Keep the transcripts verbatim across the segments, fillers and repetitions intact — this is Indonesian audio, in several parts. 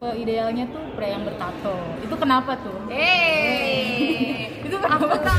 Idealnya tuh pria yang bertato. Itu kenapa tuh? Eh, Itu kenapa? aku tak.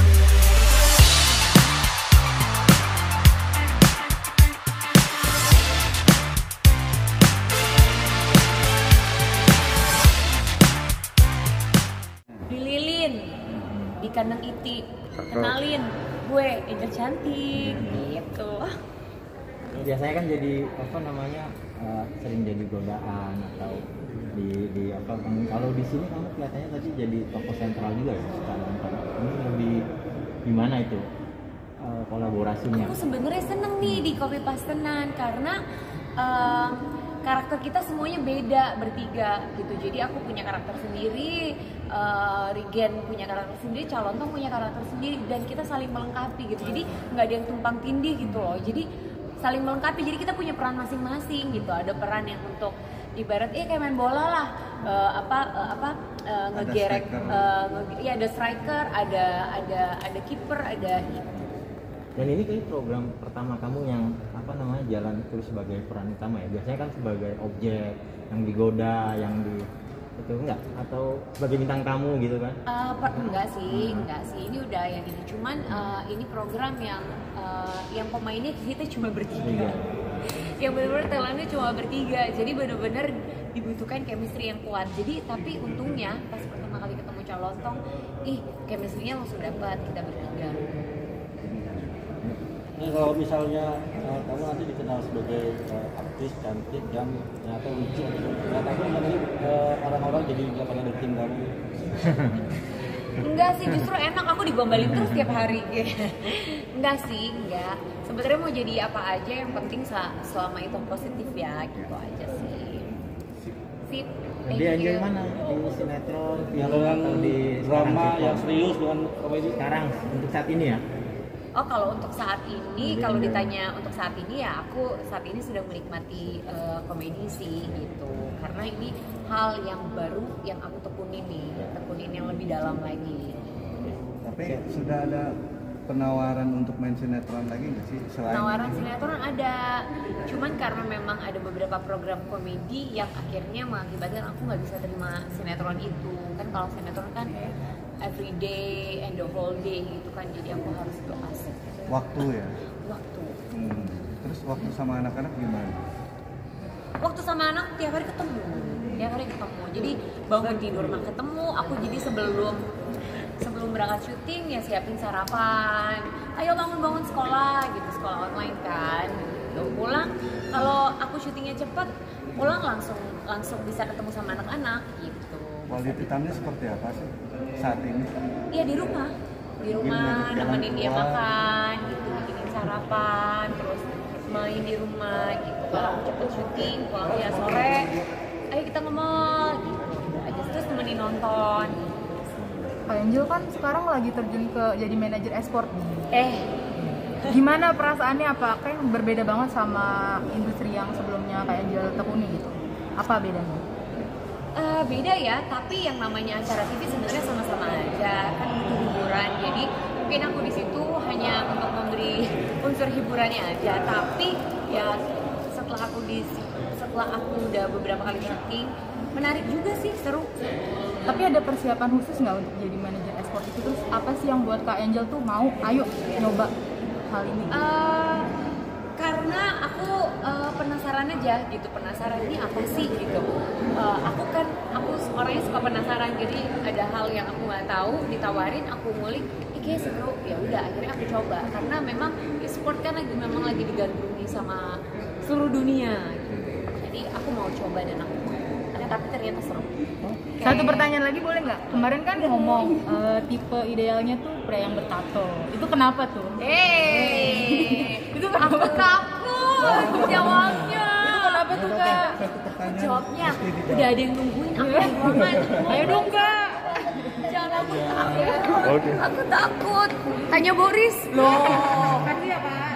Dililin di kandang iti, kenalin gue Angel cantik gitu. Biasanya kan jadi apa namanya uh, sering jadi godaan atau di di apa kalau di sini kamu kelihatannya tadi jadi tokoh sentral juga ya sekarang. Ini lebih gimana itu uh, kolaborasinya? Aku sebenarnya seneng nih di Copy Pastenan karena uh, karakter kita semuanya beda bertiga gitu. Jadi aku punya karakter sendiri, uh, Regen punya karakter sendiri, Calontong punya karakter sendiri, dan kita saling melengkapi gitu. Jadi nggak ada yang tumpang tindih gitu loh. Jadi saling melengkapi. Jadi kita punya peran masing-masing gitu. Ada peran yang untuk ibarat eh kayak main bola lah, uh, apa uh, apa uh, ngegerek, uh, nge- ya ada striker, ada ada ada kiper, ada. Dan ini kayak program pertama kamu yang apa namanya jalan terus sebagai peran utama ya. Biasanya kan sebagai objek yang digoda, yang di itu enggak atau sebagai bintang tamu gitu kan? Uh, per- enggak sih, enggak sih. Ini udah yang ini. Cuman uh, ini program yang uh, yang pemainnya kita cuma bertiga. Iya. Yang benar-benar talentnya cuma bertiga. Jadi benar-benar dibutuhkan chemistry yang kuat. Jadi tapi untungnya pas pertama kali ketemu Calontong, ih chemistry-nya langsung dapat kita bertiga. Nah, kalau misalnya uh, kamu nanti dikenal sebagai uh, artis cantik yang ternyata lucu, nah tapi nanti uh, orang-orang jadi nggak pada deketin kamu. Enggak sih, justru enak aku digombalin terus tiap hari. Enggak sih, enggak. Sebenarnya mau jadi apa aja yang penting selama itu positif ya, gitu aja sih. Sip. Di Angel mana? Di sinetron, film Dengan atau di drama sekarang yang sitcom? serius dengan komedi. Sekarang untuk saat ini ya? Oh, kalau untuk saat ini, Iya, kalau iya. ditanya untuk saat ini ya aku saat ini sudah menikmati uh, komedi sih gitu. Karena ini hal yang baru yang aku tekunin nih, tekunin yang lebih dalam lagi. Tapi sudah ada penawaran untuk main sinetron lagi nggak sih selain Penawaran ini? sinetron ada, cuman karena memang ada beberapa program komedi yang akhirnya mengakibatkan aku nggak bisa terima sinetron itu. Kan kalau sinetron kan every day and the whole day gitu kan, jadi aku harus lepas Waktu ya. waktu. Hmm. Terus waktu sama anak-anak gimana? Waktu sama anak tiap hari ketemu, tiap hari ketemu. Jadi bangun tidur mah ketemu. Aku jadi sebelum sebelum berangkat syuting ya siapin sarapan. Ayo bangun-bangun sekolah gitu, sekolah online kan. Gitu. Pulang kalau aku syutingnya cepet, pulang langsung langsung bisa ketemu sama anak-anak gitu. Quality time-nya seperti apa sih saat ini? Iya di rumah, di rumah Gimana? nemenin dia Jalan makan, gitu, bikinin sarapan, terus main di rumah gitu. Kalau aku cepet syuting, pulang dia sore, ayo kita nge-mall gitu aja, terus nemenin nonton. Kak Angel kan sekarang lagi terjun ke jadi manajer e-sport nih. Eh, Gimana perasaannya? Apakah yang berbeda banget sama industri yang sebelumnya Kak Angel tekuni gitu? Apa bedanya? uh, beda ya, tapi yang namanya acara T V sebenarnya sama-sama aja, kan butuh hiburan. Jadi mungkin aku di situ hanya untuk memberi unsur hiburannya aja, tapi ya setelah aku di setelah aku udah beberapa kali syuting, menarik juga sih, seru. Tapi ada persiapan khusus nggak untuk jadi manajer e-sport itu? Terus apa sih yang buat Kak Angel tuh mau, ayo nyoba hal ini? Uh, karena aku uh, penasaran aja gitu, penasaran ini apa sih gitu. Uh, aku kan aku orangnya suka penasaran, jadi ada hal yang aku nggak tahu ditawarin, aku ngulik, ih kayak seru, ya udah akhirnya aku coba. Karena memang e-sport kan lagi memang lagi digandrungi sama seluruh dunia. Gitu. Jadi aku mau coba dan aku mau. Tapi ternyata seru. Okay. Satu pertanyaan lagi boleh nggak? Kemarin kan ngomong uh, tipe idealnya tuh pria yang bertato. Itu kenapa tuh? Eh, Itu aku kenapa? takut jawabnya. Itu kenapa tuh Kak? Satu pertanyaan. Jawabnya mesti dijawab. udah ada yang nungguin aku di ruangan. Ayo dong Kak. Jangan, aku takut. Aku takut. Tanya Boris. Loh, kan dia Kak.